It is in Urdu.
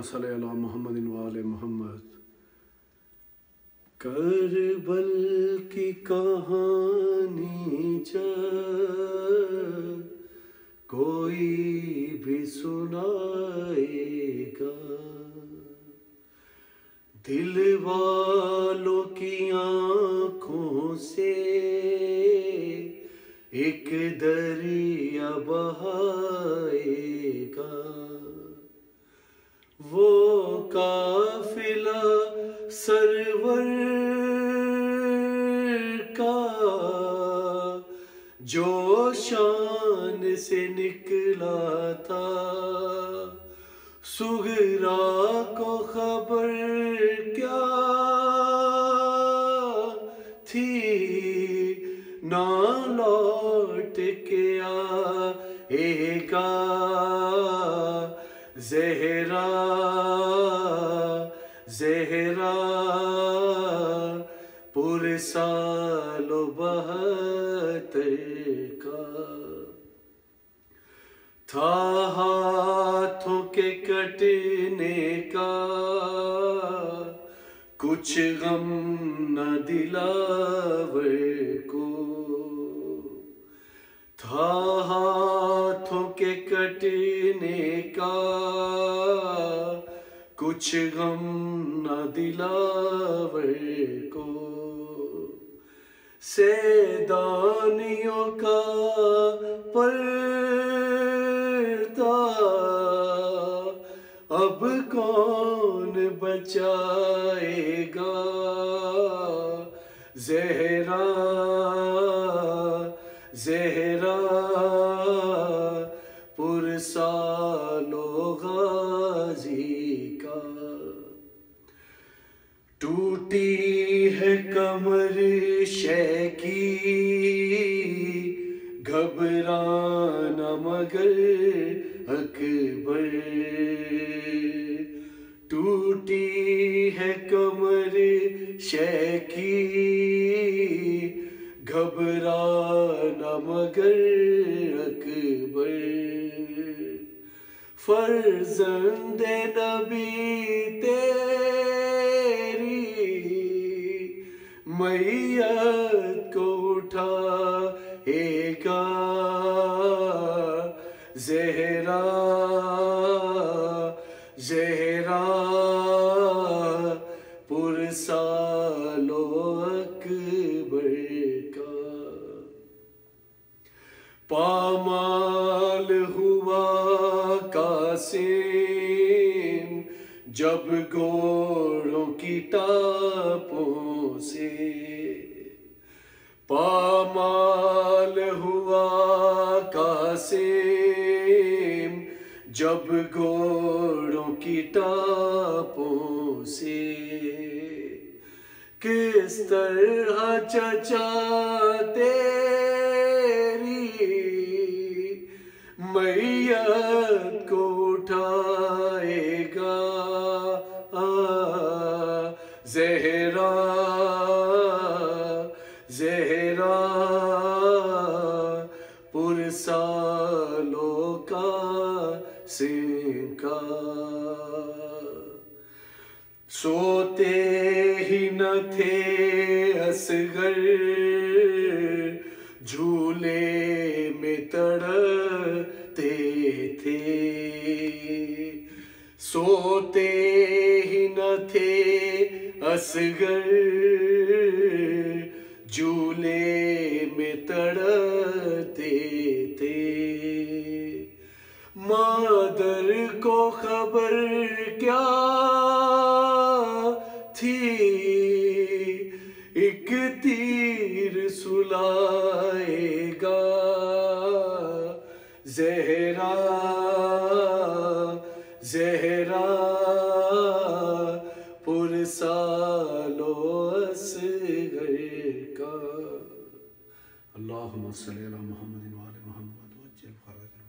صلی علی محمد و آل محمد۔ کربل کی کہانی جب کوئی بھی سنائے گا، دل والوں کی آنکھوں سے ایک دریا بہائے گا۔ وہ قافلہ سرور کا جو شان سے نکلا تھا، صغرا کو خبر کیا تھی، نہ لوٹ کے آئے گا۔ زہرا زہرا پرسال و 72 کا تھا، ہاتھوں کے کٹنے کا کچھ غم نہ دلاور کو، تھا ہاتھوں کے کٹنے کا کچھ غم نہ دلاور کو۔ سیدانیوں کا پردہ اب کون بچائے گا؟ زہرا زہرا پرسال و غازی کا، ٹوٹی ہے کمر شے کی گھبرانا مگر اکبر، ٹوٹی ہے کمر شے کی گھبرانا مگر اکبر، فرزند نبی تیری میت کو اٹھائے گا۔ زہرا زہرا پرسال و اکبر کا، پامال ہوا قاسم جب گھوڑوں کی ٹاپوں سے، پامال ہوا قاسم جب گھوڑوں کی ٹاپوں سے، کس طرح چچا تیری میت کو اٹھائے گا۔ زہرا زہرا پرسال و قاسم کا، سوتے ہی نہ تھے اصغر جھولے میں تڑپتے تھے، سوتے ہی نہ تھے اصغر جھولے میں تڑپتے تھے، مادر کو خبر کیا تھی، ایک تیر سلائے گا۔ زہرا زہرا پرسال و اصغر کا۔ اللہم صلی علی محمد و آل محمد وعجل فرجہ۔